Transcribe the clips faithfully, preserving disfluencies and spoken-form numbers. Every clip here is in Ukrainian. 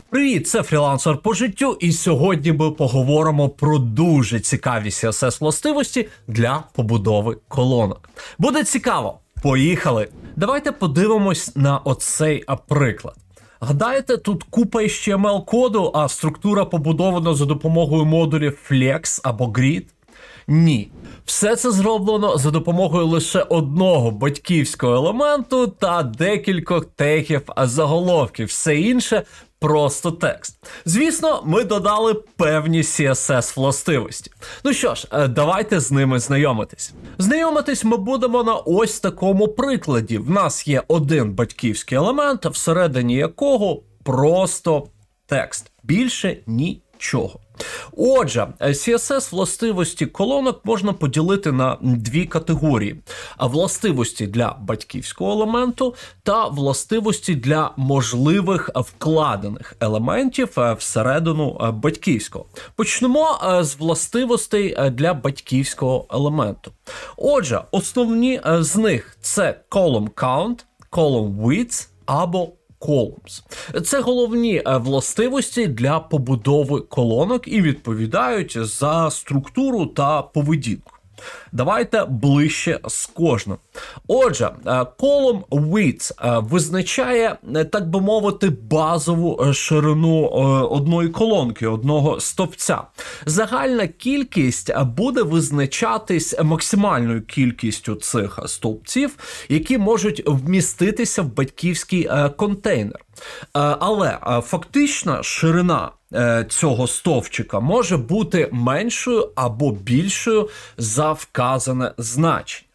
Привіт, це фрілансер по життю, і сьогодні ми поговоримо про дуже цікаві сі ес ес-властивості для побудови колонок. Буде цікаво. Поїхали! Давайте подивимось на оцей приклад. Гадаєте, тут купа ейч ті ем ел-коду, а структура побудована за допомогою модулів Flex або Grid? Ні. Все це зроблено за допомогою лише одного батьківського елементу та декількох тегів заголовків. Все інше – просто текст. Звісно, ми додали певні сі ес ес-властивості. Ну що ж, давайте з ними знайомитись. Знайомитись ми будемо на ось такому прикладі. В нас є один батьківський елемент, всередині якого просто текст. Більше нічого. Отже, сі ес ес-властивості колонок можна поділити на дві категорії. Властивості для батьківського елементу та властивості для можливих вкладених елементів всередину батьківського. Почнемо з властивостей для батьківського елементу. Отже, основні з них – це column count, column width або columns. Це головні властивості для побудови колонок і відповідають за структуру та поведінку. Давайте ближче з кожним. Отже, column width визначає, так би мовити, базову ширину одної колонки, одного стовпця. Загальна кількість буде визначатись максимальною кількістю цих стовпців, які можуть вміститися в батьківський контейнер. Але фактична ширина цього стовпчика може бути меншою або більшою за вказане значення.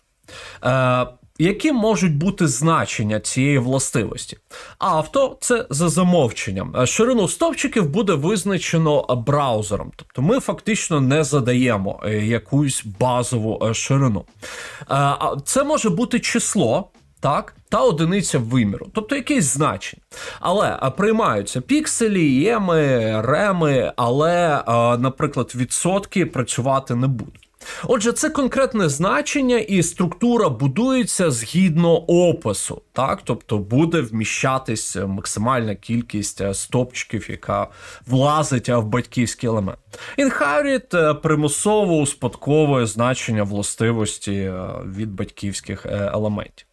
Які можуть бути значення цієї властивості? Авто – це за замовченням. Ширину стовпчиків буде визначено браузером. Тобто ми фактично не задаємо якусь базову ширину. Це може бути число, так, та одиниця виміру, тобто якесь значення. Але приймаються пікселі, єми, реми, але, наприклад, відсотки працювати не будуть. Отже, це конкретне значення, і структура будується згідно опису, так? Тобто буде вміщатись максимальна кількість стовпчиків, яка влазить в батьківський елемент. Inherit примусово успадковує значення властивості від батьківських елементів.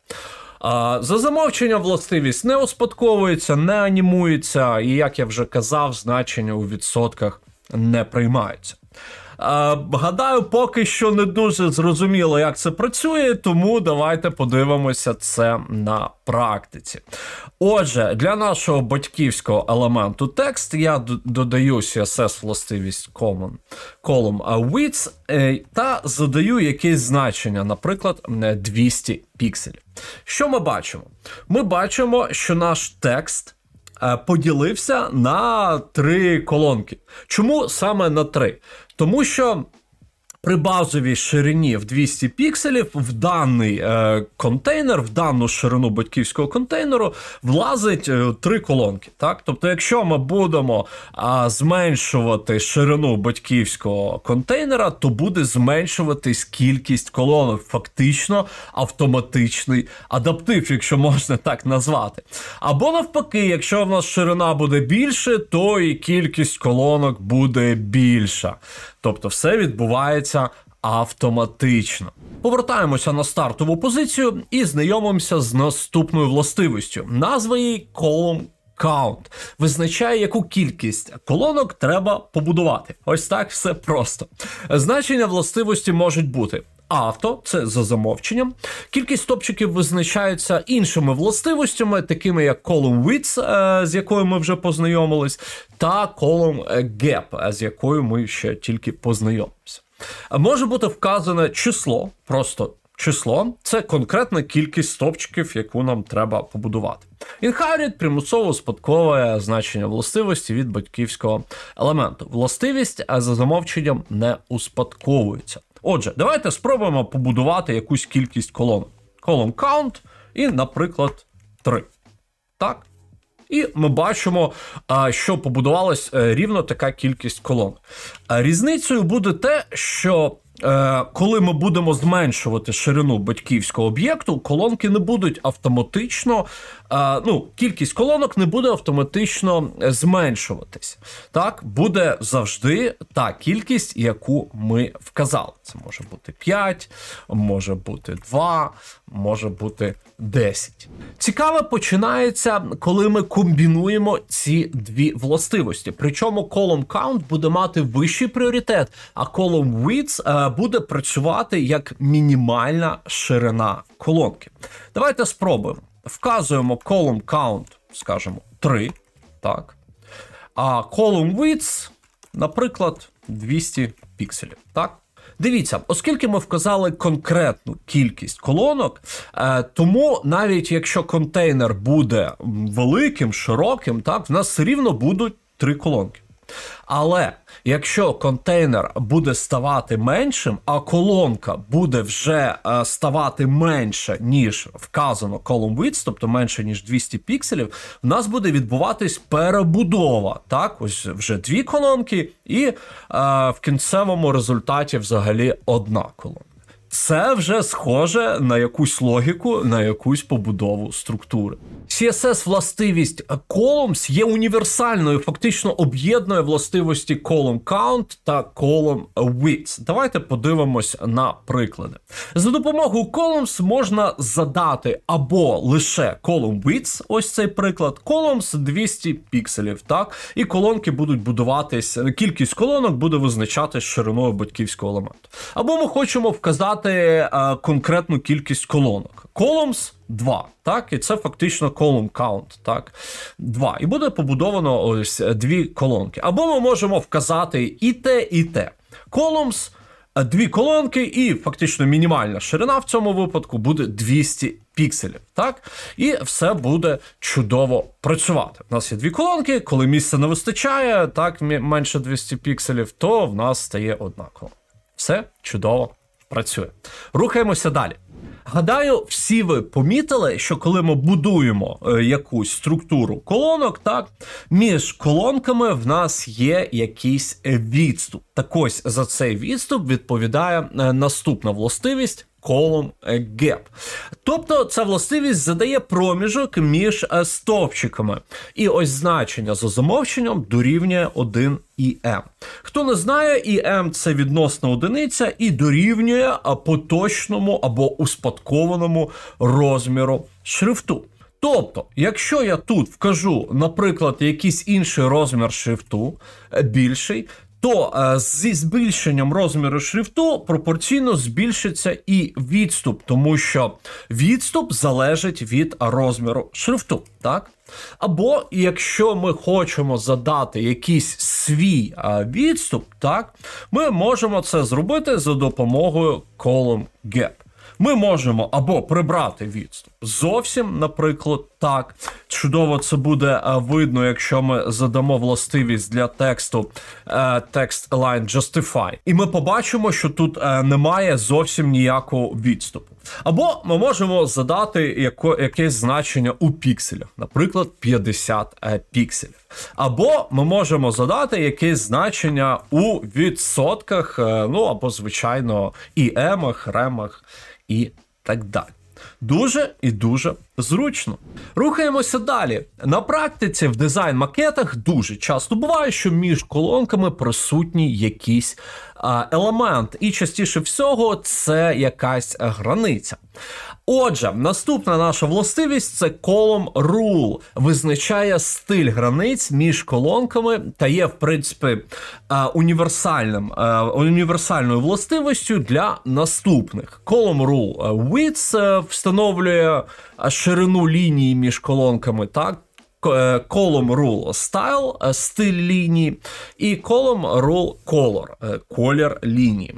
За замовченням властивість не успадковується, не анімується, і, як я вже казав, значення у відсотках не приймаються. Гадаю, поки що не дуже зрозуміло, як це працює, тому давайте подивимося це на практиці. Отже, для нашого батьківського елементу текст я додаю сі ес ес-властивість column, column width та задаю якесь значення, наприклад, двісті пікселів. Що ми бачимо? Ми бачимо, що наш текст поділився на три колонки. Чому саме на три? Тому що при базовій ширині в двісті пікселів в даний е, контейнер, в дану ширину батьківського контейнеру влазить е, три колонки. Так? Тобто, якщо ми будемо е, зменшувати ширину батьківського контейнера, то буде зменшуватись кількість колонок. Фактично автоматичний адаптив, якщо можна так назвати. Або навпаки, якщо в нас ширина буде більше, то і кількість колонок буде більша. Тобто все відбувається автоматично. Повертаємося на стартову позицію і знайомимося з наступною властивістю. Назва її column count. Визначає, яку кількість колонок треба побудувати. Ось так все просто. Значення властивості можуть бути авто, це за замовченням. Кількість стовпчиків визначається іншими властивостями, такими як column width, з якою ми вже познайомились, та column gap, з якою ми ще тільки познайомимося. Може бути вказане число, просто число, це конкретна кількість стовпчиків, яку нам треба побудувати. Inherit примусово успадковує значення властивості від батьківського елементу. Властивість за замовченням не успадковується. Отже, давайте спробуємо побудувати якусь кількість колонок. Column count і, наприклад, три. Так? І ми бачимо, що побудувалась рівно така кількість колонок. Різницею буде те, що е, коли ми будемо зменшувати ширину батьківського об'єкту, колонки не будуть автоматично, е, ну, кількість колонок не буде автоматично зменшуватись. Так, буде завжди та кількість, яку ми вказали. Це може бути п'ять, може бути два, може бути десять. Цікаве починається, коли ми комбінуємо ці дві властивості. Причому column count буде мати вищий пріоритет, а column width е, буде працювати як мінімальна ширина колонки. Давайте спробуємо. Вказуємо column count, скажімо, три, так. А column width, наприклад, двісті пікселів, так. Дивіться, оскільки ми вказали конкретну кількість колонок, е, тому навіть якщо контейнер буде великим, широким, так, в нас все рівно будуть три колонки. Але якщо контейнер буде ставати меншим, а колонка буде вже е, ставати менше, ніж вказано column width, тобто менше, ніж двісті пікселів, в нас буде відбуватись перебудова. Так, ось вже дві колонки і е, в кінцевому результаті взагалі одна колонка. Це вже схоже на якусь логіку, на якусь побудову структури. сі ес ес-властивість columns є універсальною, фактично об'єднує властивості column count та column width. Давайте подивимось на приклади. За допомогою columns можна задати або лише column width, ось цей приклад, columns двісті пікселів, так? І колонки будуть будуватись, кількість колонок буде визначатись шириною батьківського елементу. або ми хочемо вказати е, конкретну кількість колонок. Columns два, так, і це фактично column count, так, два. І буде побудовано ось дві колонки. Або ми можемо вказати і те, і те. Columns, дві колонки, і фактично мінімальна ширина в цьому випадку буде двісті пікселів, так? І все буде чудово працювати. У нас є дві колонки, коли місця не вистачає, так, менше двісті пікселів, то в нас стає одна колонка. Все чудово працює. Рухаємося далі. Гадаю, всі ви помітили, що коли ми будуємо е, якусь структуру колонок, так, між колонками в нас є якийсь відступ. Так ось за цей відступ відповідає е, наступна властивість column gap. Тобто ця властивість задає проміжок між е, стовпчиками. І ось значення за замовченням дорівнює один і ем. Хто не знає, і ем – це відносна одиниця і дорівнює поточному або успадкованому розміру шрифту. Тобто, якщо я тут вкажу, наприклад, якийсь інший розмір шрифту, більший, то е, зі збільшенням розміру шрифту пропорційно збільшиться і відступ, тому що відступ залежить від розміру шрифту, так? Або якщо ми хочемо задати якийсь свій е, відступ, так, ми можемо це зробити за допомогою column gap. Ми можемо або прибрати відступ зовсім, наприклад, так. Чудово це буде видно, якщо ми задамо властивість для тексту text align justify. І ми побачимо, що тут немає зовсім ніякого відступу. Або ми можемо задати яко, якесь значення у пікселях, наприклад, п'ятдесят пікселів. Або ми можемо задати якесь значення у відсотках, ну або, звичайно, і емах, ремах і так далі. Дуже і дуже зручно. Рухаємося далі. На практиці в дизайн-макетах дуже часто буває, що між колонками присутній якийсь а, елемент. І частіше всього це якась границя. Отже, наступна наша властивість – це column rule. Визначає стиль границь між колонками та є, в принципі, універсальним, універсальною властивістю для наступних. Column rule width встановлює ширину лінії між колонками, так? Column rule style, стиль лінії, і column rule color, колір лінії.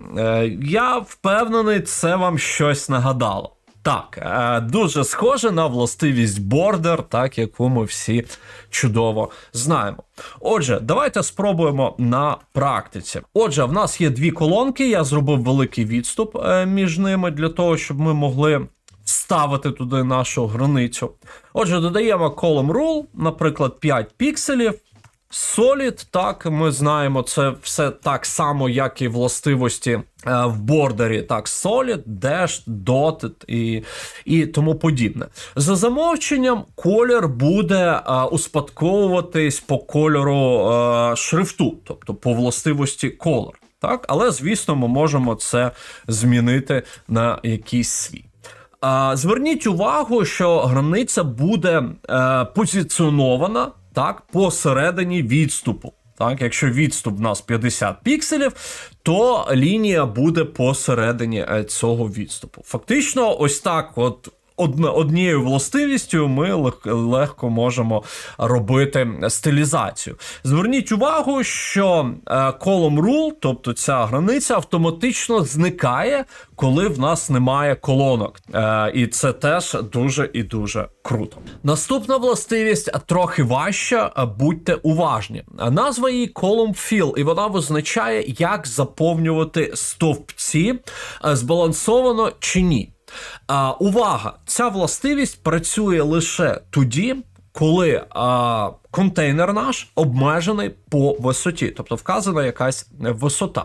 Я впевнений, це вам щось нагадало. Так, дуже схоже на властивість border, так, яку ми всі чудово знаємо. Отже, давайте спробуємо на практиці. Отже, в нас є дві колонки, я зробив великий відступ між ними для того, щоб ми могли вставити туди нашу границю. Отже, додаємо column rule, наприклад, п'ять пікселів. Solid, так, ми знаємо, це все так само, як і властивості е, в бордері, так, Solid, Dashed, Dotted і, і тому подібне. За замовченням, колір буде е, успадковуватись по кольору е, шрифту, тобто по властивості Color, так, але, звісно, ми можемо це змінити на якийсь свій. Е, зверніть увагу, що границя буде е, позиціонована, так, посередині відступу. Так, якщо відступ в нас п'ятдесят пікселів, то лінія буде посередині цього відступу. Фактично, ось так от однією властивістю ми легко можемо робити стилізацію. Зверніть увагу, що column rule, тобто ця границя, автоматично зникає, коли в нас немає колонок. І це теж дуже і дуже круто. Наступна властивість трохи важча, будьте уважні. Назва її column fill, і вона визначає, як заповнювати стовпці, збалансовано чи ні. А, увага! Ця властивість працює лише тоді, коли а, контейнер наш обмежений по висоті, тобто вказана якась висота.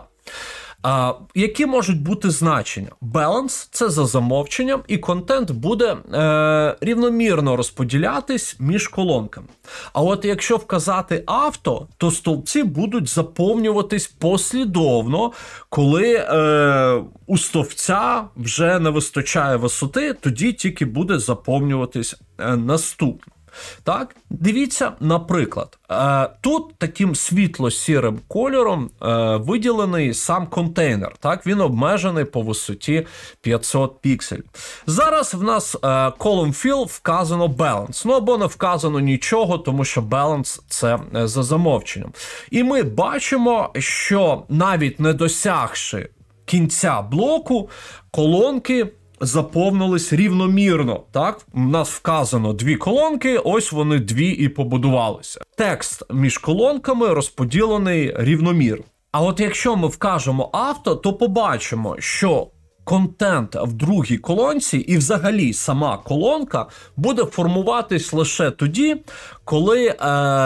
А, які можуть бути значення? Balance – це за замовченням, і контент буде е, рівномірно розподілятись між колонками. А от якщо вказати авто, то стовпці будуть заповнюватись послідовно, коли е, у стовпця вже не вистачає висоти, тоді тільки буде заповнюватись е, наступне. Так, дивіться, наприклад, е, тут таким світло-сірим кольором е, виділений сам контейнер. Так, він обмежений по висоті п'ятсот пікселів. Зараз в нас е, column fill вказано balance, ну або не вказано нічого, тому що balance це е, за замовченням. І ми бачимо, що навіть не досягши кінця блоку, колонки заповнились рівномірно, так? У нас вказано дві колонки, ось вони дві і побудувалися. Текст між колонками розподілений рівномірно. А от якщо ми вкажемо авто, то побачимо, що контент в другій колонці і взагалі сама колонка буде формуватись лише тоді, коли е,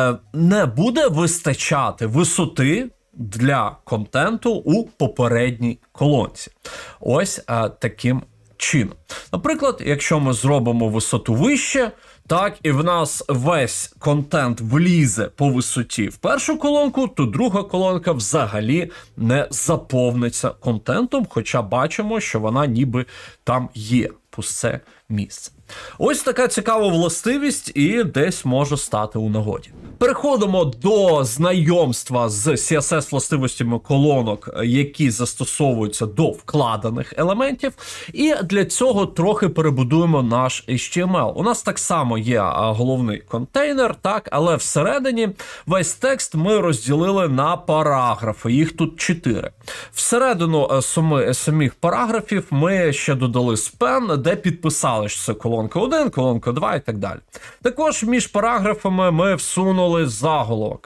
не буде вистачати висоти для контенту у попередній колонці. Ось е, таким чином. Наприклад, якщо ми зробимо висоту вище, так, і в нас весь контент влізе по висоті в першу колонку, то друга колонка взагалі не заповниться контентом, хоча бачимо, що вона ніби там є, пусте місце. Ось така цікава властивість і десь може стати у нагоді. Переходимо до знайомства з сі ес ес-властивостями колонок, які застосовуються до вкладених елементів. І для цього трохи перебудуємо наш ейч ті ем ел. У нас так само є головний контейнер, так, але всередині весь текст ми розділили на параграфи. Їх тут чотири. Всередину самі, самих параграфів ми ще додали спен, де підписали, що це колонка один, колонка два і так далі. Також між параграфами ми всунули заголовок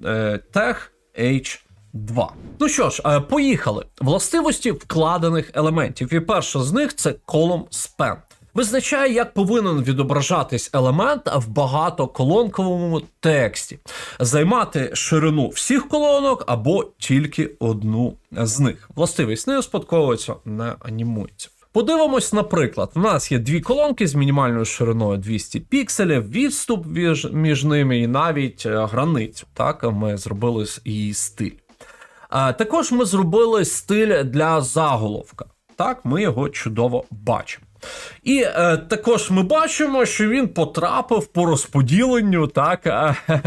тег ейч два. Ну що ж, поїхали. Властивості вкладених елементів. І перша з них – це column span. Визначає, як повинен відображатись елемент в багатоколонковому тексті. Займати ширину всіх колонок або тільки одну з них. Властивість не успадковується, не анімується. Подивимось, наприклад, у нас є дві колонки з мінімальною шириною двісті пікселів, відступ між, між ними і навіть границю. Так, ми зробили її стиль. А, також ми зробили стиль для заголовка. Так, ми його чудово бачимо. І е, також ми бачимо, що він потрапив по розподіленню, так, е, е,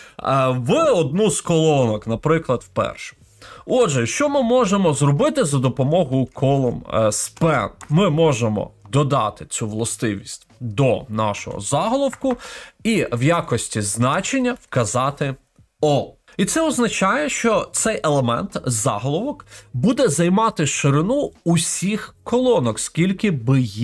в одну з колонок, наприклад, в першу. Отже, що ми можемо зробити за допомогою column span? Ми можемо додати цю властивість до нашого заголовку і в якості значення вказати all. І це означає, що цей елемент, заголовок, буде займати ширину усіх колонок, скільки би їх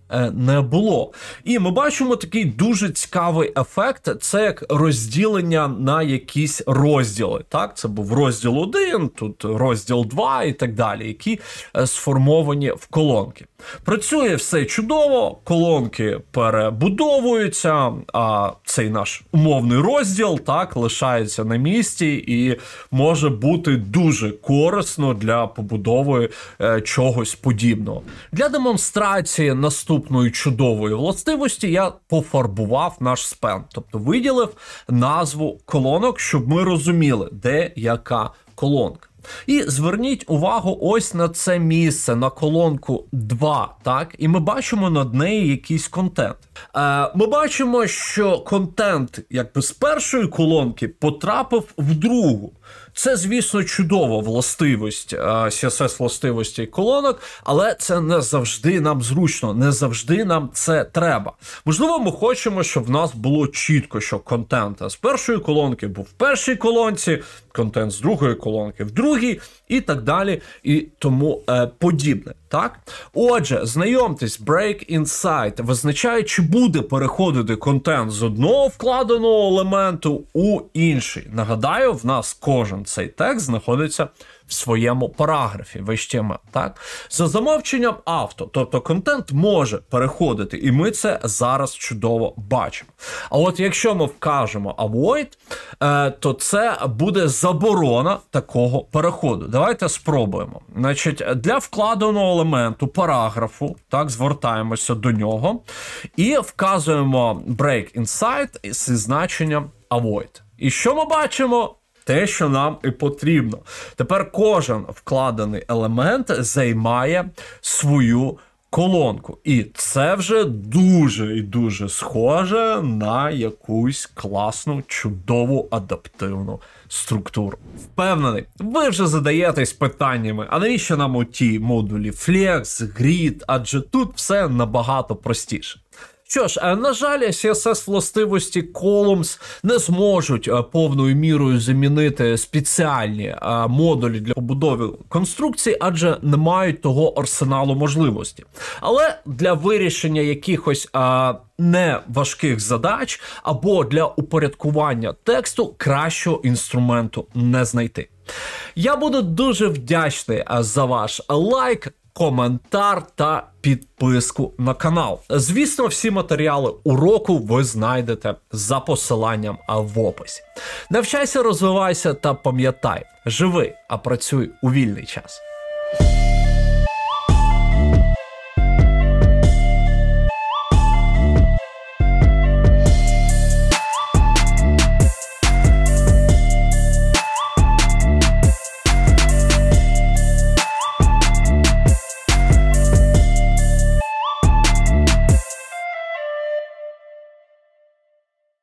не було. І ми бачимо такий дуже цікавий ефект, це як розділення на якісь розділи. Так, це був розділ один, тут розділ два і так далі, які сформовані в колонки. Працює все чудово, колонки перебудовуються, а цей наш умовний розділ, так, лишається на місці і може бути дуже корисно для побудови е, чогось подібного. Для демонстрації наступної чудової властивості я пофарбував наш спен, тобто виділив назву колонок, щоб ми розуміли, де яка колонка. І зверніть увагу ось на це місце, на колонку два, так? І ми бачимо над нею якийсь контент. Е, ми бачимо, що контент якби з першої колонки потрапив в другу. Це, звісно, чудова властивість, сі ес ес-властивості колонок, але це не завжди нам зручно, не завжди нам це треба. Можливо, ми хочемо, щоб в нас було чітко, що контент з першої колонки був в першій колонці, контент з другої колонки в другій, і так далі, і тому е, подібне. Так? Отже, знайомтесь, break inside визначає, чи буде переходити контент з одного вкладеного елементу у інший. Нагадаю, в нас кожен цей текст знаходиться в своєму параграфі в ейч ті ем ел. Так? За замовченням авто, тобто контент може переходити, і ми це зараз чудово бачимо. А от якщо ми вкажемо avoid, е, то це буде заборона такого переходу. Давайте спробуємо. Значить, для вкладеного елементу параграфу, так, звертаємося до нього і вказуємо break inside зі значенням avoid. І що ми бачимо? Те, що нам і потрібно. Тепер кожен вкладений елемент займає свою колонку. І це вже дуже і дуже схоже на якусь класну, чудову, адаптивну структуру. Впевнений, ви вже задаєтесь питаннями, а навіщо нам оті модулі Flex, Grid, адже тут все набагато простіше. Що ж, на жаль, сі ес ес-властивості Columns не зможуть повною мірою замінити спеціальні модулі для побудови конструкцій, адже не мають того арсеналу можливості. Але для вирішення якихось а, неважких задач або для упорядкування тексту кращого інструменту не знайти. Я буду дуже вдячний за ваш лайк, коментар та підписку на канал. Звісно, всі матеріали уроку ви знайдете за посиланням в описі. Навчайся, розвивайся та пам'ятай, живи, а працюй у вільний час.